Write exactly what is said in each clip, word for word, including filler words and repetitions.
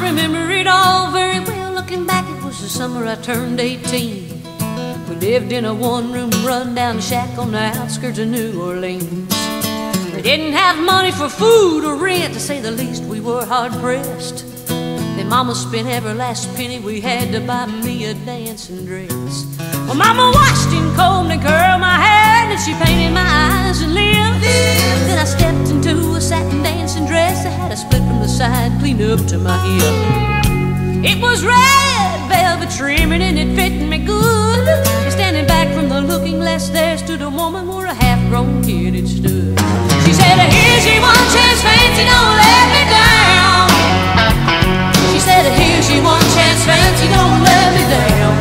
remember it all very well. Looking back, it was the summer I turned eighteen. We lived in a one-room run-down shack on the outskirts of New Orleans. We didn't have money for food or rent, to say the least. We were hard-pressed. Then Mama spent every last penny we had to buy me a dancing dress. Well, Mama washed and combed and curled my hair, and she painted my eyes and lips. Then I stepped into a satin dancing dress that had a split from the side clean up to my hip. It was red velvet trimming and it fit me good. And standing back from the looking glass there stood a woman where a half-grown kid had stood. She said, here's your one chance, fancy, don't let me down. She said, here's your one chance, fancy, don't let me down.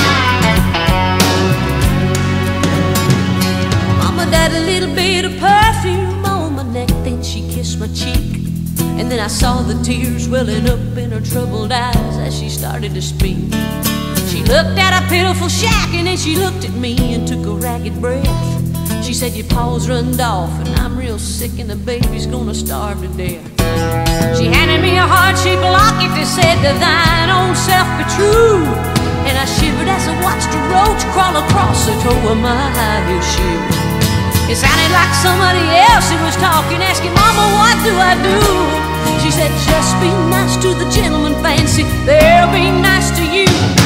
Mama died a little bit of perfume on my neck, then she kissed my cheek. And then I saw the tears welling up in her troubled eyes as she started to speak. She looked at a pitiful shack and then she looked at me and took a ragged breath. She said, your pa's runned off and I'm real sick and the baby's gonna starve to death. She handed me a heart-shaped locket that said, to thine own self be true. And I shivered as I watched a roach crawl across the toe of my high-heel shoe. It sounded like somebody else who was talking, asking, Mama, what do I do? She said, just be nice to the gentleman, fancy, they'll be nice to you.